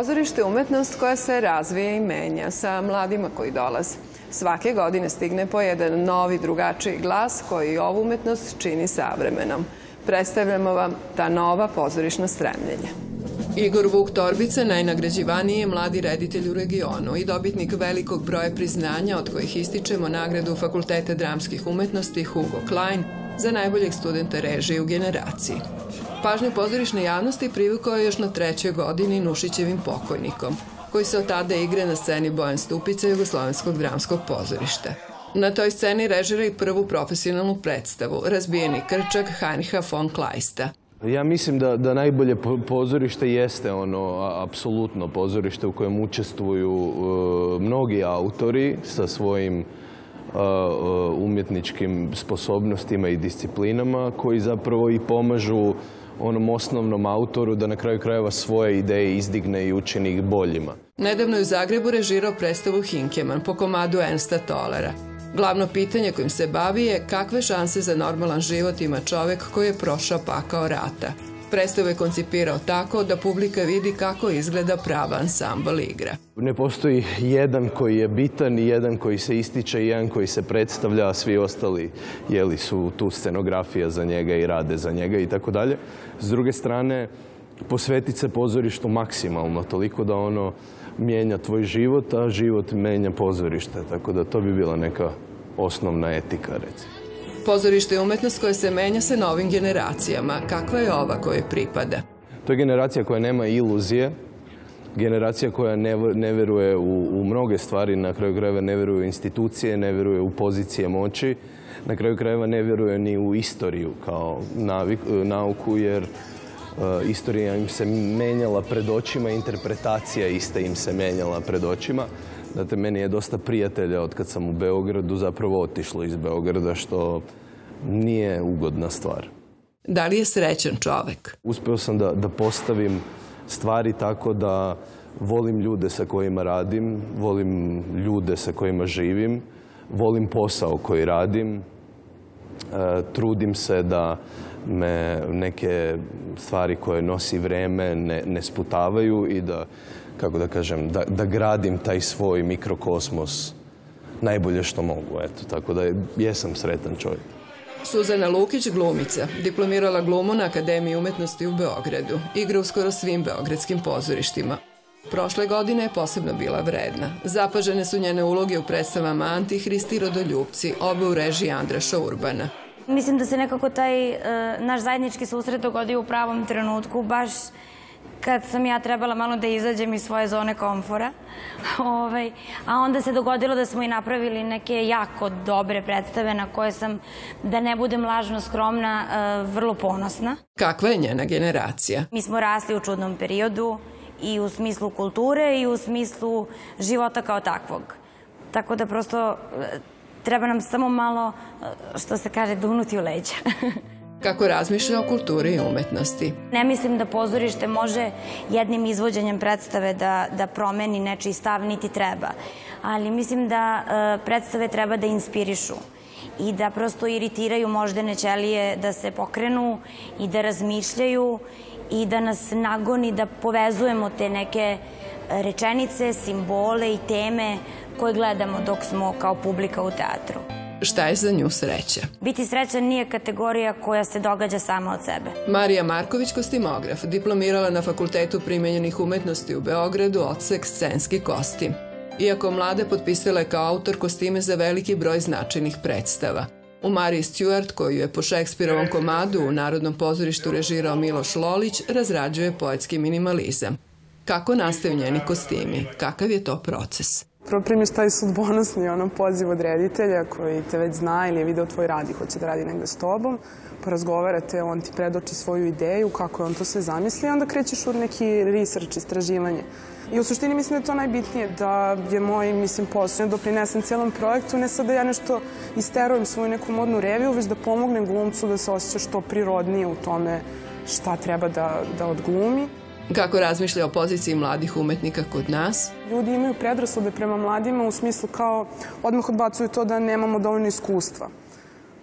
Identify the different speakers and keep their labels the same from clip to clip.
Speaker 1: Pozorište je umetnost koja se razvija i menja sa mladima koji dolaze. Svake godine stigne po jedan novi, drugačiji glas koji ovu umetnost čini savremenom. Predstavljamo vam ta nova pozorišna stremljenja. Igor Vuk Torbica najnagrađivaniji je mladi reditelj u regionu i dobitnik velikog broja priznanja, od kojih ističemo nagradu Fakulteta dramskih umetnosti Hugo Klein za najboljeg studenta režije u generaciji. Pažnju pozorišne javnosti privukao je još na 3. godini Nušićevim Pokojnikom, koji se od tada igra na sceni Bojan Stupica Jugoslovenskog dramskog pozorišta. Na toj sceni režira i prvu profesionalnu predstavu, Razbijeni krčak Heinricha von Kleista.
Speaker 2: Ja mislim da najbolje pozorište jeste ono apsolutno pozorište u kojem učestvuju mnogi autori sa svojim umjetničkim sposobnostima i disciplinama koji zapravo i pomažu onom osnovnom autoru da na kraju krajeva svoje ideje izdigne i učini ih boljima.
Speaker 1: Nedavno je u Zagrebu režirao predstavu Hinkeman po komadu Ernsta Tollera. Glavno pitanje kojim se bavi je kakve šanse za normalan život ima čovek koji je prošao pakao rata. Predstavu je koncipirao tako da publika vidi kako izgleda prava ansambl igra.
Speaker 2: Ne postoji jedan koji je bitan i jedan koji se ističe i jedan koji se predstavlja, a svi ostali su tu scenografija za njega i rade za njega i tako dalje. S druge strane, posvetiti se pozorištu maksimalno, toliko da ono mijenja tvoj život, a život menja pozorište. Tako da to bi bila neka osnovna etika, recimo.
Speaker 1: Pozorište je umetnost koja se menja sa novim generacijama. Kakva je ova kojoj pripada?
Speaker 2: To je generacija koja nema iluzije, generacija koja ne veruje u mnoge stvari, na kraju krajeva ne veruje u institucije, ne veruje u pozicije moći, na kraju krajeva ne veruje ni u istoriju kao nauku, jer istorija im se menjala pred očima, interpretacija iste im se menjala pred očima. Znate, meni je dosta prijatelja od kad sam u Beogradu zapravo otišlo iz Beograda, što nije ugodna stvar.
Speaker 1: Da li je srećan čovek?
Speaker 2: Uspeo sam da postavim stvari tako da volim ljude sa kojima radim, volim ljude sa kojima živim, volim posao koji radim, trudim se da me neke stvari koje nosi vreme ne sputavaju i da, kako da kažem, da gradim taj svoj mikrokosmos najbolje što mogu. Eto, tako da jesam sretan čovjek.
Speaker 1: Suzana Lukić, glumica, diplomirala glumu na Akademiji umetnosti u Beogradu. Igra u skoro svim beogradskim pozorištima. Prošle godine je posebno bila vredna. Zapažene su njene uloge u predstavama Antihrist i Rodoljupci, oba u režiji Andraša Urbana.
Speaker 3: Mislim da se nekako taj naš zajednički susret dogodio u pravom trenutku, baš kad sam ja trebala malo da izađem iz svoje zone komfora. A onda se dogodilo da smo i napravili neke jako dobre predstave na koje sam, da ne budem lažno skromna, vrlo ponosna.
Speaker 1: Kakva je njena generacija?
Speaker 3: Mi smo rasli u čudnom periodu i u smislu kulture i u smislu života kao takvog. Tako da prosto treba nam samo malo, što se kaže, dunuti u leđa.
Speaker 1: Kako razmišlja o kulturi i umetnosti?
Speaker 3: Ne mislim da pozorište može jednim izvođenjem predstave da promeni nečiji stav, niti treba. Ali mislim da predstave treba da inspirišu i da prosto iritiraju moždane ćelije, da se pokrenu i da razmišljaju i da nas nagoni da povezujemo te neke rečenice, simbole i teme koje gledamo dok smo kao publika u teatru.
Speaker 1: Šta je za nju sreća?
Speaker 3: Biti srećan nije kategorija koja se događa sama od sebe.
Speaker 1: Marija Marković, kostimograf, diplomirala na Fakultetu primenjenih umetnosti u Beogradu, odsek scenski kostim. Iako mlada, potpisala je kao autor kostime za veliki broj značajnih predstava. U Mariji Stewart, koju je po Šekspirovom komadu u Narodnom pozorištu režirao Miloš Lolić, razrađuje poetski minimalizam. Kako nastaju njeni kostimi? Kakav je to proces?
Speaker 4: Prvo primiš taj sudbonosni poziv od reditelja koji te već zna ili je video tvoj rad i hoće da radi negde s tobom. Porazgovarate, on ti predoči svoju ideju, kako je on to sve zamisli, onda krećeš u neki research, istraživanje. I u suštini mislim da je to najbitnije, da je moj, posao da doprinesem cijelom projektu, ne sad da ja nešto isterujem svoju neku modnu reviju, već da pomognem glumcu da se osjeća što prirodnije u tome šta treba da odglumi.
Speaker 1: Kako razmišlja o poziciji mladih umetnika kod nas?
Speaker 4: Ljudi imaju predrasude prema mladima u smislu kao odmah odbacuju to da nemamo dovoljno iskustva.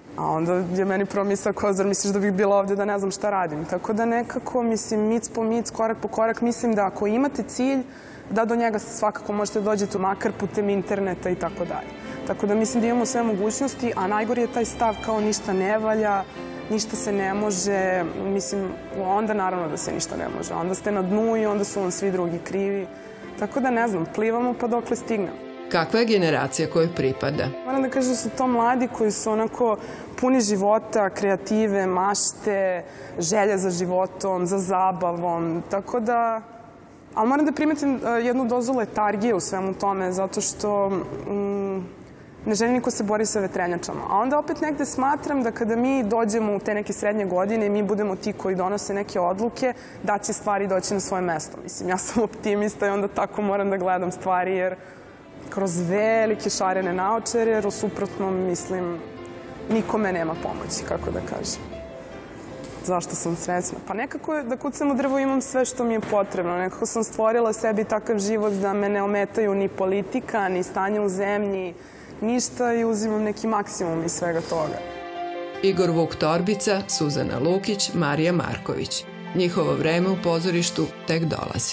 Speaker 4: A onda je meni prvo misla, zar misliš da bih bila ovdje da ne znam šta radim. Tako da nekako, mislim, mic po mic, korak po korak, mislim da ako imate cilj, da do njega svakako možete dođeti makar putem interneta i tako dalje. Tako da mislim da imamo sve mogućnosti, a najgori je taj stav kao ništa ne valja, ništa se ne može, mislim, onda naravno da se ništa ne može. Onda ste na dnu i onda su vam svi drugi krivi. Tako da ne znam, plivamo pa dokle stignemo.
Speaker 1: Kakva je generacija kojoj pripada?
Speaker 4: Moram da kažem da su to mladi koji su onako puni života, kreative, mašte, želje za životom, za zabavom, tako da... Ali moram da primetim jednu dozu letargije u svemu tome, zato što ne želi niko se bori sa vetrenjačama. A onda opet negde smatram da kada mi dođemo u te neke srednje godine i mi budemo ti koji donose neke odluke, da će stvari doći na svoje mesto. Mislim, ja sam optimista i onda tako moram da gledam stvari, jer kroz velike šarene naočare, jer u suprotnom, mislim, nikome nema pomoći, kako da kažem. Zašto sam srećna? Pa nekako da kucam u drvo imam sve što mi je potrebno. Nekako sam stvorila sebi takav život da me ne ometaju ni politika, ni stanje u zemlji, ništa i uzimam neki maksimum iz svega toga.
Speaker 1: Igor Vuk Torbica, Suzana Lukić, Marija Marković. Njihovo vreme u pozorištu tek dolazi.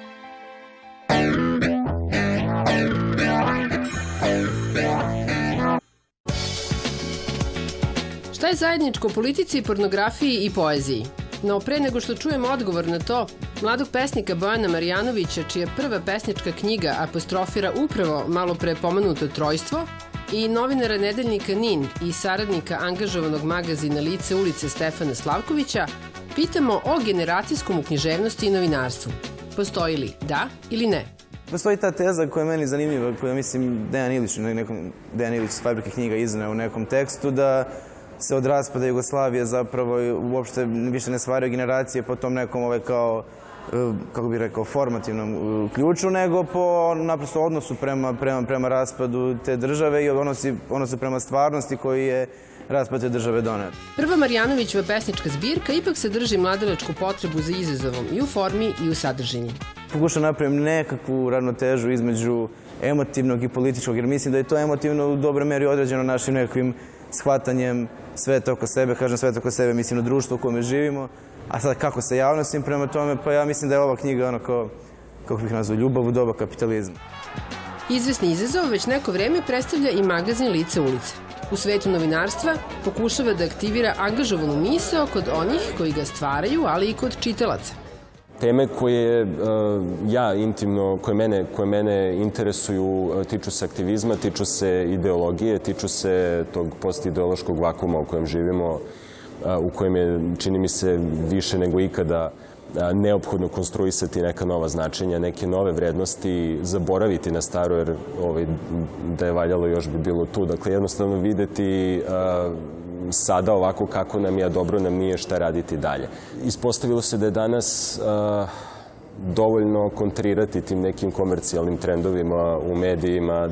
Speaker 5: Šta je zajedničko politici, pornografiji i poeziji? No, pre nego što čujemo odgovor na to, mladog pesnika Bojana Marjanovića, čija prva pesnička knjiga apostrofira upravo malo pre pomenuto trojstvo, i novinara nedeljnika NIN i saradnika angažovanog magazina Lice ulice Stefana Slavkovića, pitamo o generacijskom u književnosti i novinarstvu. Postoji li da ili ne?
Speaker 6: Postoji ta teza koja je meni zanimljiva, koja mislim Dejan Ilić iz Fabrike knjiga izneo u nekom tekstu, da se od raspada Jugoslavije zapravo uopšte više ne stvaraju generacije po tom nekom kao, kako bih rekao, formativnom ključu, nego po naprosto odnosu prema raspadu te države i odnosu prema stvarnosti koji je raspad te države doneo.
Speaker 5: Prva Marjanovićeva pesnička zbirka ipak sadrži mladalačku potrebu za izazovom i u formi i u sadržini.
Speaker 6: Pokušam napravim nekakvu ravnotežu između emotivnog i političkog, jer mislim da je to emotivno u dobroj meri određeno našim nekakvim shvatanjem sveta oko sebe, kažem sveta oko sebe, mislim na društvo u kome živimo, a sad kako se javno svim prema tome, pa ja mislim da je ova knjiga onako, kako bih nazvao, ljubav u doba kapitalizma.
Speaker 5: Izvesni izazov već neko vreme predstavlja i magazin Lice ulice. U svetu novinarstva pokušava da aktivira angažovanu misao kod onih koji ga stvaraju, ali i kod čitalaca.
Speaker 7: Teme koje ja intimno, koje mene interesuju, tiču se aktivizma, tiču se ideologije, tiču se tog postideološkog vakuma u kojem živimo, u kojem je, čini mi se, više nego ikada neophodno konstruisati neka nova značenja, neke nove vrednosti, zaboraviti na staro, jer da je valjalo još bi bilo tu. Dakle, jednostavno videti sada ovako kako nam je, a dobro nam nije, šta raditi dalje. Ispostavilo se da je danas dovoljno kontrirati tim nekim komercijalnim trendovima u medijima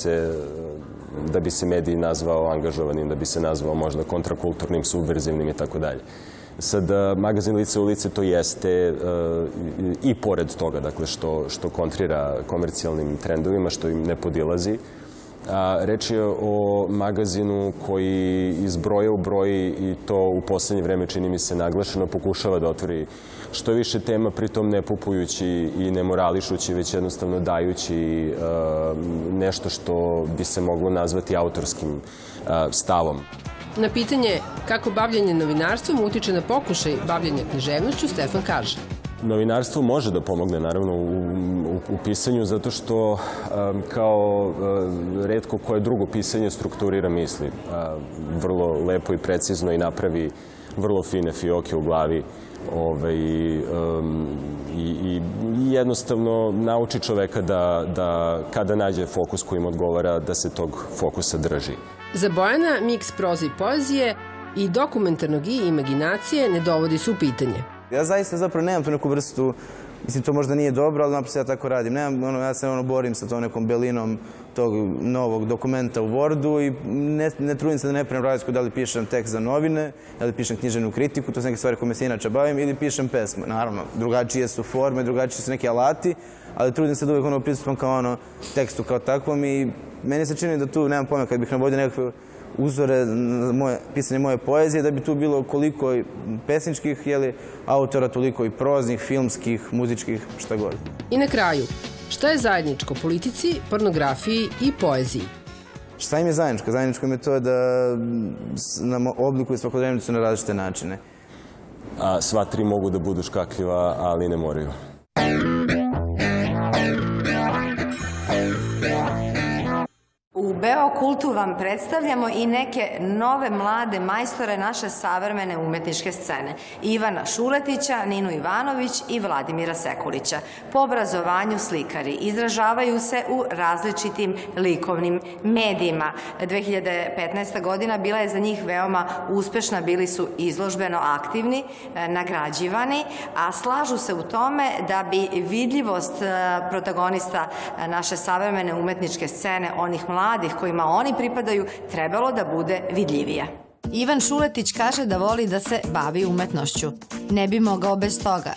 Speaker 7: da bi se medij nazvao angažovanim, da bi se nazvao možda kontrakulturnim, subverzivnim i tako dalje. Sad, magazin Lice ulice to jeste i pored toga, dakle, što kontrira komercijalnim trendovima, što im ne podilazi. Reč je o magazinu koji iz broja u broj, i to u poslednje vreme čini mi se naglašeno, pokušava da otvori što je više tema, pritom ne popujući i ne morališući, već jednostavno dajući nešto što bi se moglo nazvati autorskim stavom.
Speaker 5: Na pitanje kako bavljenje novinarstvom utiče na pokušaj bavljenja književnošću, Stefan kaže:
Speaker 7: Novinarstvo može da pomogne, naravno, u pisanju, zato što kao retko koje drugo pisanje strukturira misli. Vrlo lepo i precizno i napravi vrlo fine fioke u glavi i jednostavno nauči čoveka da kada nađe fokus koji im odgovara, da se tog fokusa drži.
Speaker 5: Za Bojana miks proze i poezije i dokumentarnog i imaginacije ne dovodi se u pitanje.
Speaker 6: Ja zaista zapravo nemam tu neku vrstu, mislim to možda nije dobro, ali naprosto ja tako radim. Ja se borim sa tom nekom belinom tog novog dokumenta u Wordu i ne trudim se da ne pravim razliku da li pišem tekst za novine, da li pišem književnu kritiku, to su neke stvari koje se inače bavim, ili pišem pesme. Naravno, drugačije su forme, drugačije su neki alati, ali trudim se da uvijek pristupam kao tekstu kao takvom i meni se čini da tu, nemam pojma, kad bih navodio nekakve uzore pisanje moje poezije, da bi tu bilo koliko pesničkih autora, toliko i proznih, filmskih, muzičkih, šta god.
Speaker 5: I na kraju, šta je zajedničko politici, pornografiji i poeziji?
Speaker 6: Šta im je zajedničko? Zajedničko im je to da nam oblikuju svakodnevnicu na različite načine.
Speaker 7: A sva tri mogu da budu škakljiva, ali ne moraju.
Speaker 8: U Beokultu vam predstavljamo i neke nove mlade majstore naše savremene umetničke scene. Ivana Šuletića, Ninu Ivanović i Vladimira Sekulića. Po obrazovanju slikari, izražavaju se u različitim likovnim medijima. 2015. godina bila je za njih veoma uspešna, bili su izložbeno aktivni, nagrađivani, a slažu se u tome da bi vidljivost protagonista naše savremene umetničke scene, onih mladih kojima oni pripadaju, trebalo da bude vidljivija. Ivan Šuletić kaže da voli da se bavi umetnošću. Ne bi mogao bez toga.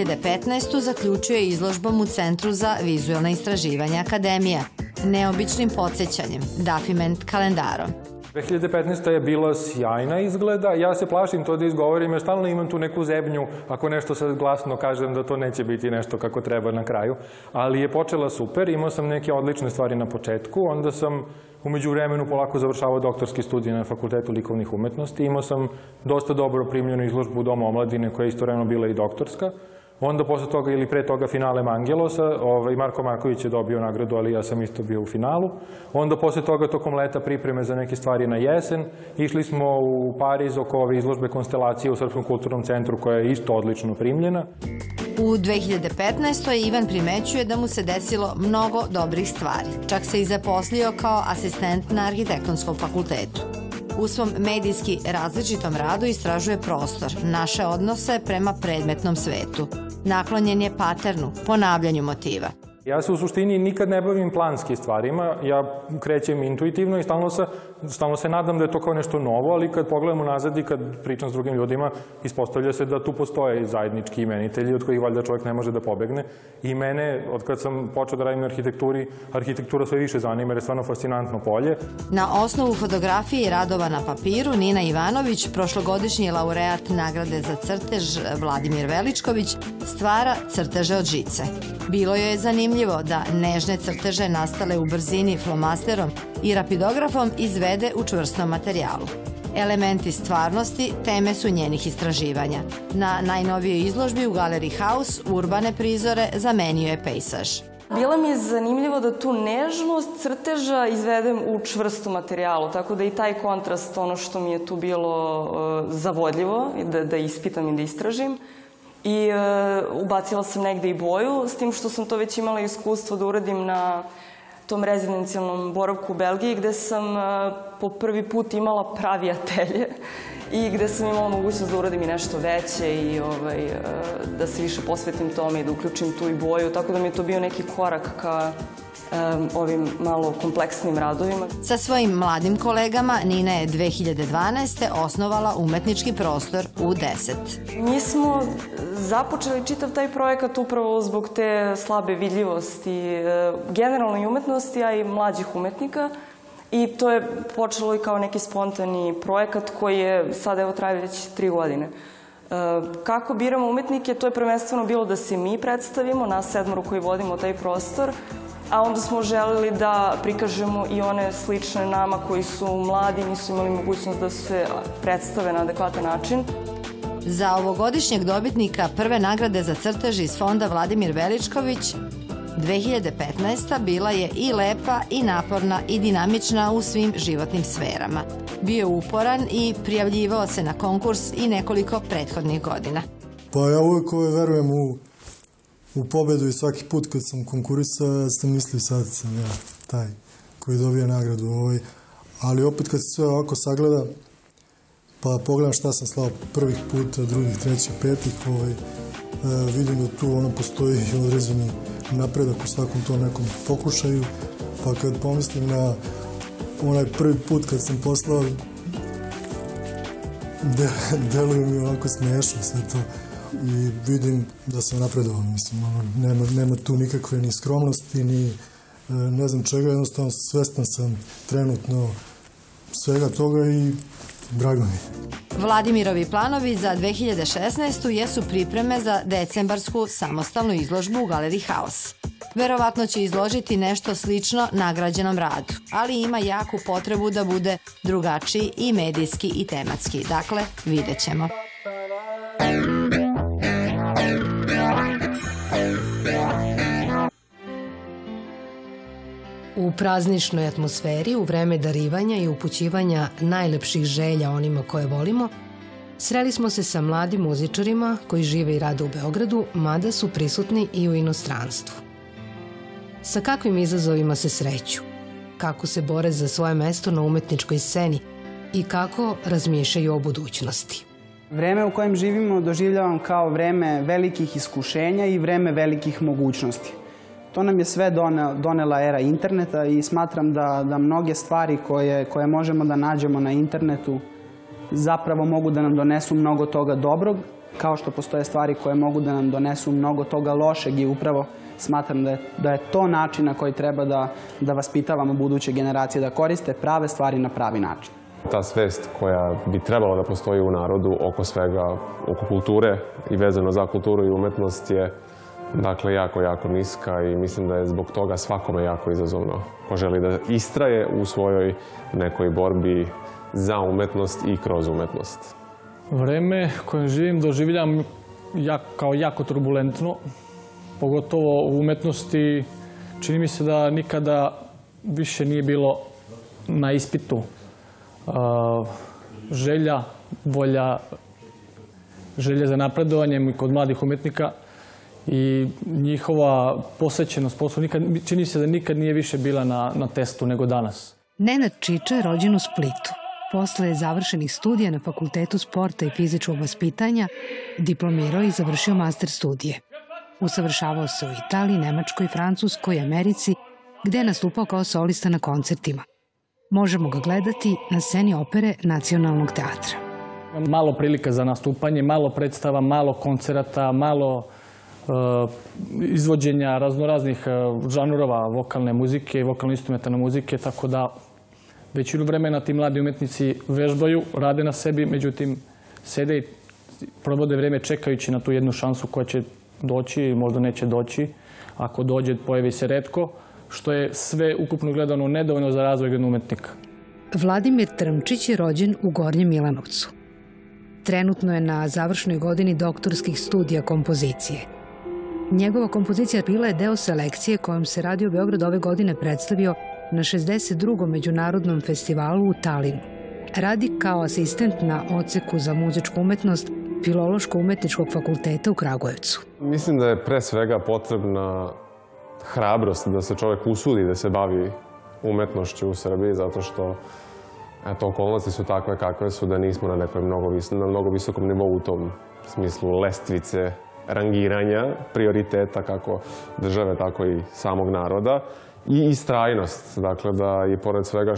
Speaker 8: 2015. zaključio je izložbom u Centru za vizualna istraživanja Akademija, neobičnim podsjećanjem, Dafiment kalendarom.
Speaker 9: 2015. je bila sjajna izgleda. Ja se plašim to da izgovorim, jer stalno imam tu neku zebnju, ako nešto sad glasno kažem da to neće biti nešto kako treba na kraju. Ali je počela super, imao sam neke odlične stvari na početku, onda sam umeđu vremenu polako završavao doktorski studij na Fakultetu likovnih umetnosti. Imao sam dosta dobro primljenu izložbu u Domu omladine, koja je istovremeno bila i doktorska. Onda posle toga ili pre toga finale Mangelosa, Marko Marković je dobio nagradu, ali ja sam isto bio u finalu. Onda posle toga tokom leta pripreme za neke stvari na jesen. Išli smo u Pariz oko ove izložbe Konstelacije u Srpskom kulturnom centru, koja je isto odlično primljena.
Speaker 8: U 2015. Ivan primećuje da mu se desilo mnogo dobrih stvari. Čak se i zaposlio kao asistent na Arhitektonskom fakultetu. U svom medijski različitom radu istražuje prostor, naše odnose prema predmetnom svetu. Naklonjen je paternu, ponavljanju motiva.
Speaker 9: Ja se u suštini nikad ne bavim planskim stvarima, ja krećem intuitivno i stalno se nadam da je to kao nešto novo, ali kad pogledam unazad i kad pričam s drugim ljudima, ispostavlja se da tu postoje zajednički imenitelji od kojih valjda čovjek ne može da pobegne. I mene, od kad sam počeo da radim na arhitekturi, arhitektura sve više zanima jer je stvarno fascinantno polje.
Speaker 8: Na osnovu fotografije i radova na papiru, Nina Ivanović, prošlogodišnji laureat nagrade za crtež Vladimir Veličković, stvara crteže od žice. Bilo joj je zanimljivo da nežne crteže nastale u brzini flomasterom i rapidografom izvede u čvrstom materijalu. Elementi stvarnosti teme su njenih istraživanja. Na najnovijoj izložbi u Galeriji Haus urbane prizore zamenio je pejsaž.
Speaker 10: Bilo mi je zanimljivo da tu nežnost crteža izvedem u čvrstom materijalu, tako da i taj kontrast, ono što mi je tu bilo zavodljivo, da ispitam i da istražim. I ubacila sam negde i boju, s tim što sam to već imala iskustvo da uradim na tom rezidencijalnom boravku u Belgiji, gde sam po prvi put imala pravi atelje i gde sam imala mogućnost da uradim i nešto veće i da se više posvetim tome i da uključim tu i boju, tako da mi je to bio neki korak ka ovim malo kompleksnim radovima.
Speaker 8: Sa svojim mladim kolegama Nina je 2012. osnovala umetnički prostor u 10.
Speaker 10: Mi smo započeli čitav taj projekat upravo zbog te slabe vidljivosti generalno i umetnosti, a i mlađih umetnika. I to je počelo i kao neki spontani projekat koji je sad evo traje već 3 godine. Kako biramo umetnike, to je prvenstveno bilo da se mi predstavimo, nas 7 koji vodimo taj prostor, a onda smo želeli da prikažemo i one slične nama koji su mladi i nisu imali mogućnost da se predstave na adekvatan način.
Speaker 8: Za ovogodišnjeg dobitnika prve nagrade za crtež iz fonda Vladimir Veličković 2015. bila je i lepa i naporna i dinamična u svim životnim sferama. Bio je uporan i prijavljivao se na konkurs i nekoliko prethodnih godina.
Speaker 11: Pa ja uvijek verujem u pobedu i svaki put kad sam konkurisao, ja sam mislio sad sam ja taj koji dobija nagradu. Ali opet kad se sve ovako sagleda, pa pogledam šta sam slao prvih puta, drugih, trećih, petih, vidim da tu postoji određeni napredak u svakom tom nekom pokušaju, pa kad pomislim na onaj prvi put kad sam poslao, deluje mi ovako smiješno sve to i vidim da sam napredovao, mislim, nema tu nikakve ni skromnosti, ni ne znam čega, jednostavno svestan sam trenutno svega toga i drago mi je.
Speaker 8: Vladimirovi planovi za 2016. jesu pripreme za decembarsku samostalnu izložbu u Galeriji Haos. Verovatno će izložiti nešto slično nagrađenom radu, ali ima jaku potrebu da bude drugačiji i medijski i tematski. Dakle, vidjet ćemo.
Speaker 12: U prazničnoj atmosferi, u vreme darivanja i upućivanja najlepših želja onima koje volimo, sreli smo se sa mladim muzičarima koji žive i rade u Beogradu, mada su prisutni i u inostranstvu. Sa kakvim izazovima se sreću? Kako se bore za svoje mesto na umetničkoj sceni i kako razmišljaju o budućnosti?
Speaker 13: Vreme u kojem živimo doživljavam kao vreme velikih iskušenja i vreme velikih mogućnosti. To nam je sve donela era interneta i smatram da mnoge stvari koje možemo da nađemo na internetu zapravo mogu da nam donesu mnogo toga dobrog, kao što postoje stvari koje mogu da nam donesu mnogo toga lošeg i upravo smatram da je to način na koji treba da vaspitavamo buduće generacije, da koriste prave stvari na pravi način.
Speaker 14: Ta svest koja bi trebala da postoji u narodu oko svega, oko kulture i vezano za kulturu i umetnost je dakle jako, jako niska i mislim da je zbog toga svakome jako izazovno ko želi da istraje u svojoj nekoj borbi za umetnost i kroz umetnost.
Speaker 15: Vreme koje živim doživljam kao jako turbulentno, pogotovo u umetnosti. Čini mi se da nikada više nije bilo na ispitu želja, volja, želja za napredovanjem kod mladih umetnika i njihova posvećenost poslu. Čini se da nikad nije više bila na testu nego danas.
Speaker 12: Nenad Čiča je rođen u Splitu. Posle završenih studija na Fakultetu sporta i fizičkog vaspitanja diplomirao i završio master studije. Usavršavao se u Italiji, Nemačkoj, Francuskoj i Americi, gde je nastupao kao solista na koncertima. Možemo ga gledati na sceni opere Nacionalnog teatra.
Speaker 15: Malo prilika za nastupanje, malo predstava, malo koncerata, malo izvođenja raznoraznih žanrova vokalne muzike i vokalno-instrumentalne muzike, tako da većinu vremena ti mladi umetnici vežbaju, rade na sebi, međutim sede i provode vreme čekajući na tu jednu šansu koja će doći i možda neće doći. Ako dođe, pojavi se retko, što je sve ukupno gledano nedovoljno za razvoj jednog umetnika.
Speaker 12: Vladimir Trmčić je rođen u Gornjem Milanovcu. Trenutno je na završnoj godini doktorskih studija kompozicije. Njegova kompozicija bila je deo selekcije kojom se Radio Beograd ove godine predstavio na 62. međunarodnom festivalu u Talinu. Radi kao asistent na odseku za muzičku umetnost Filološko-umetničkog fakulteta u Kragujevcu.
Speaker 14: Mislim da je pre svega potrebna hrabrost da se čovjek usudi da se bavi umetnošću u Srbiji, zato što okolnosti su takve kakve su da nismo na mnogo visokom nivou u tom smislu lestvice rangiranja prioriteta kako države, tako i samog naroda i istrajnost. Dakle, da i pored svega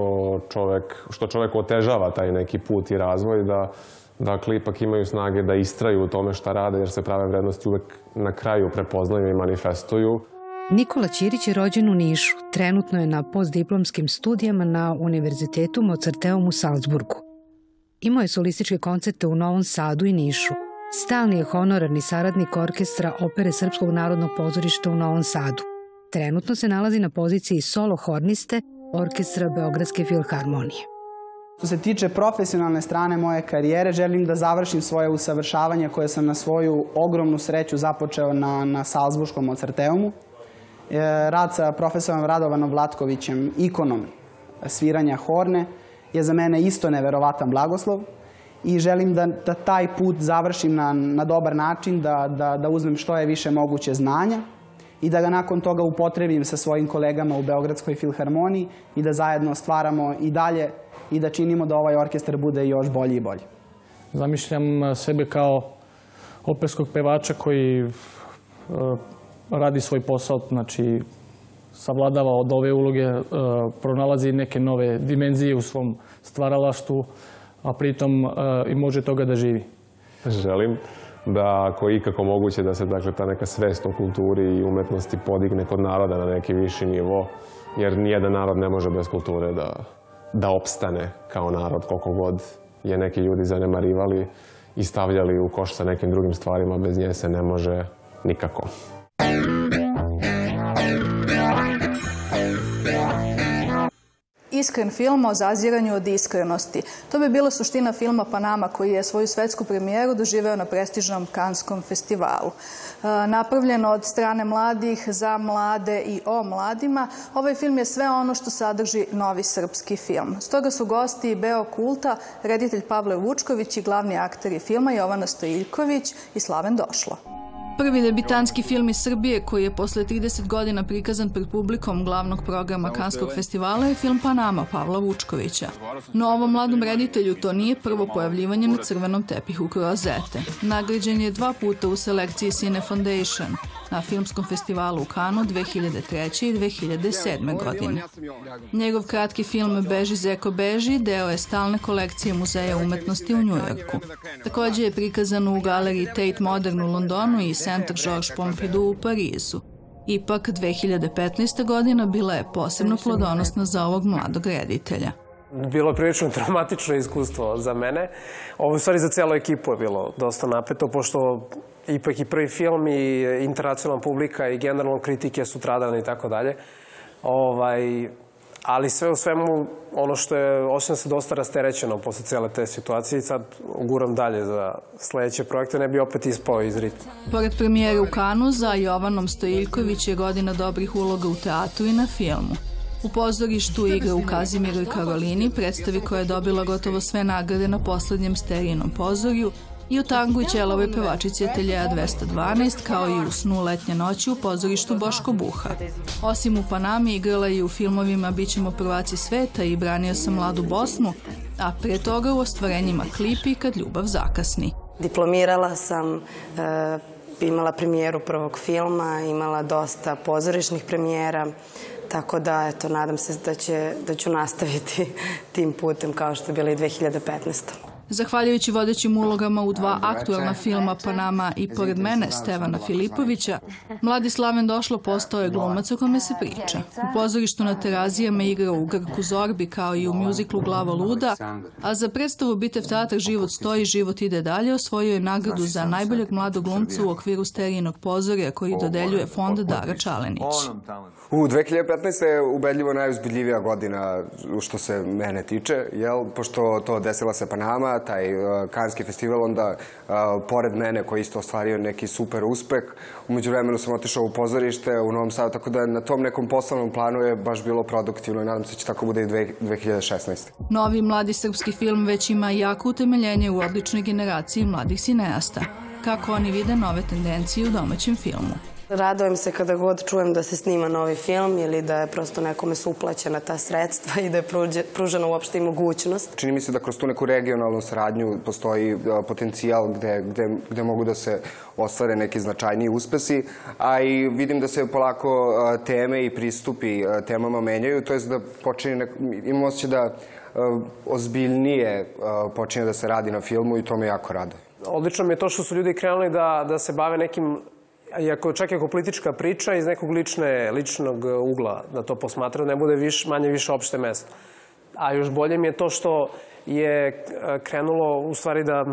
Speaker 14: što čovjek otežava taj neki put i razvoj, da dakle, ipak imaju snage da istraju u tome šta rade, jer se prave vrednosti uvek na kraju prepoznaju i manifestuju.
Speaker 12: Nikola Ćirić je rođen u Nišu. Trenutno je na postdiplomskim studijama na Univerzitetu Mozarteum u Salzburgu. Imao je solističke koncerte u Novom Sadu i Nišu. Stalni je honorarni saradnik orkestra Opere Srpskog narodnog pozorišta u Novom Sadu. Trenutno se nalazi na poziciji solo horniste Orkestra Beogradske filharmonije.
Speaker 13: Što se tiče profesionalne strane moje karijere, želim da završim svoje usavršavanje koje sam na svoju ogromnu sreću započeo na Salzburškom Mozarteumu. Rad sa profesorom Radovanom Vlatkovićem, ikonom sviranja horne, je za mene isto neverovatan blagoslov i želim da taj put završim na dobar način, da uzmem što je više moguće znanja i da ga nakon toga upotrebim sa svojim kolegama u Beogradskoj filharmoniji i da zajedno stvaramo i dalje i da činimo da ovaj orkestar bude još bolji i bolji.
Speaker 15: Zamišljam sebe kao operskog pevača koji radi svoj posao, znači savladava od ove uloge, pronalazi neke nove dimenzije u svom stvaralaštvu, a pritom i može toga da živi.
Speaker 14: Želim da ako je ikako moguće da se ta neka svest o kulturi i umetnosti podigne kod naroda na neki viši nivo, jer nijedan narod ne može bez kulture da opstane kao narod, koliko god je neki ljudi zanemarivali i stavljali u koš sa nekim drugim stvarima, bez nje se ne može nikako.
Speaker 16: Iskren film o zaziranju od iskrenosti. To bi bila suština filma Panama, koji je svoju svetsku premijeru doživeo na prestižnom Kanskom festivalu. Napravljen od strane mladih za mlade i o mladima, ovaj film je sve ono što sadrži novi srpski film. Stoga su gosti Beo Kulta, reditelj Pavle Vučković i glavni akteri filma Jovana Stojiljković i Slaven Došlo. Prvi debitanski film iz Srbije koji je posle 30 godina prikazan pred publikom glavnog programa Kanskog festivala je film Panama Pavla Vučkovića. No ovom mladom reditelju to nije prvo pojavljivanje na crvenom tepihu Krozete. Nagrađen je 2 puta u selekciji Cine Foundation na filmskom festivalu u Kanu 2003. i 2007. godine. Njegov kratki film Beži Zeko beži deo je stalne kolekcije Muzeja umetnosti u Njujorku. Također je prikazan u galeriji Tate Modern u Londonu i Centre Georges Pompidou u Parizu. Ipak, 2015. godina bila je posebno plodonosna za ovog mladog reditelja.
Speaker 17: Bilo je prilično traumatično iskustvo za mene. Ovo u stvari za celu ekipu je bilo dosta napeto, pošto ipak i prvi film i internacionalna publika i generalno kritike su stradane i tako dalje. Ali sve u svemu, ono što je, osjećam se dosta rasterećeno posle cele te situacije i sad guram dalje za sledeće projekte, ne bi opet ispao iz ritma.
Speaker 16: Pored premijere u Kanu, za Jovanom Stojiljković je godina dobrih uloga u teatru i na filmu. U pozorištu igra u Kazimiru i Karolini, predstavi koja je dobila gotovo sve nagrade na poslednjem Sterijinom pozorju, i u Tangu i Ćelovoj pevačici Ateljeja 212, kao i u Snu letnje noći u pozorištu Boško Buha. Osim u Panami, igrala i u filmovima Bićemo prvaci sveta i Branio sam mladu Bosnu, a pre toga u ostvarenjima Klipi Kad ljubav zakasni.
Speaker 18: Diplomirala sam, imala premijeru prvog filma, imala dosta pozorišnih premijera, tako da, eto, nadam se da ću nastaviti tim putem kao što je bila i 2015.
Speaker 16: Zahvaljujući vodećim ulogama u 2 aktuelna filma Panama i Pored mene Stevana Filipovića, mladi Slaven Došlo postao je glumac o kome se priča. U pozorištu na Terazijama igrao u Grku Zorbi kao i u mjuziklu Glava luda, a za predstavu Bitev teatar Život stoji, život ide dalje osvojio je nagradu za najboljeg mladog glumca u okviru Sterijinog pozorja koji dodeljuje Fond Dara Čalenić.
Speaker 19: U 2015. je ubedljivo najuzbudljivija godina što se mene tiče, pošto to desila se Panama, taj Kanski festival, onda pored mene koji isto ostvario neki super uspeh. Umeđu vremenu sam otišao u pozorište u Novom Sadu, tako da na tom nekom poslovnom planu je baš bilo produktivno i nadam se će tako bude i 2016.
Speaker 16: Novi mladi srpski film već ima jako utemeljenje u odličnoj generaciji mladih sineasta. Kako oni vide nove tendencije u domaćem filmu?
Speaker 18: Radujem se kada god čujem da se snima novi film ili da je prosto nekome su uplaćena ta sredstva i da je pružena uopšte i mogućnost.
Speaker 19: Čini mi se da kroz tu neku regionalnu saradnju postoji potencijal gde mogu da se ostvare neki značajniji uspesi, a i vidim da se polako teme i pristupi temama menjaju, to je da imam osjećaj da ozbiljnije počinje da se radi na filmu i to me jako rade.
Speaker 17: Odlično mi je to što su ljudi krenuli da se bave nekim, čak i ako politička priča, iz nekog ličnog ugla da to posmatraju, ne bude manje više opšte mesto. A još bolje mi je to što je krenulo u stvari da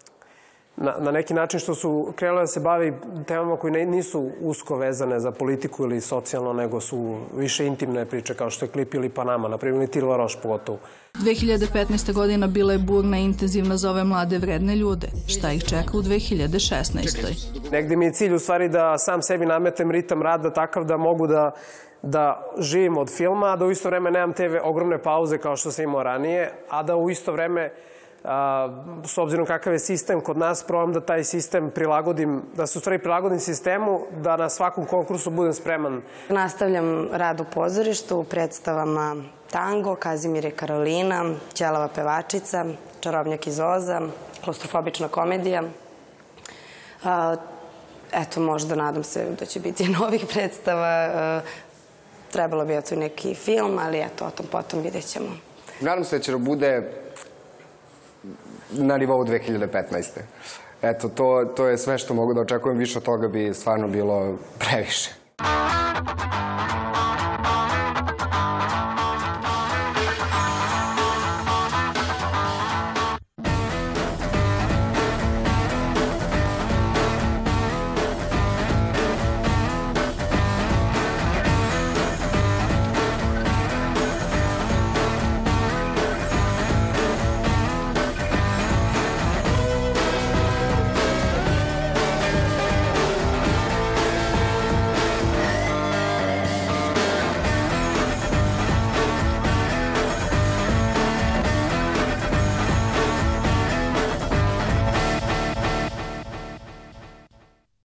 Speaker 17: na neki način što su krenuli da se bavi temama koje nisu usko vezane za politiku ili socijalno, nego su više intimne priče kao što je Klip ili Panama, na primjer Tilo Varoš pogotovo.
Speaker 16: 2015. godina bila je burna i intenzivna za ove mlade vredne ljude. Šta ih čeka u 2016.
Speaker 17: Negde mi je cilj u stvari da sam sebi nametem ritam rada takav da mogu da živim od filma, a da u isto vreme nemam te ogromne pauze kao što sam imao ranije, a da u isto vreme, s obzirom kakav je sistem kod nas, probam da taj sistem prilagodim, da se u stvari prilagodim sistemu, da na svakom konkursu budem spreman.
Speaker 18: Nastavljam rad u pozorištu, u predstavama Tango, Kazimir i Karolina, Ćelava pevačica, Čarobnjak iz Oza, Klaustrofobična komedija. Eto, možda nadam se da će biti novih predstava. Trebalo bi i neki film, ali eto, o tom potom vidjet ćemo.
Speaker 19: Nadam se da će da bude na nivou 2015. Eto, to je sve što mogu da očekujem, više od toga bi stvarno bilo previše.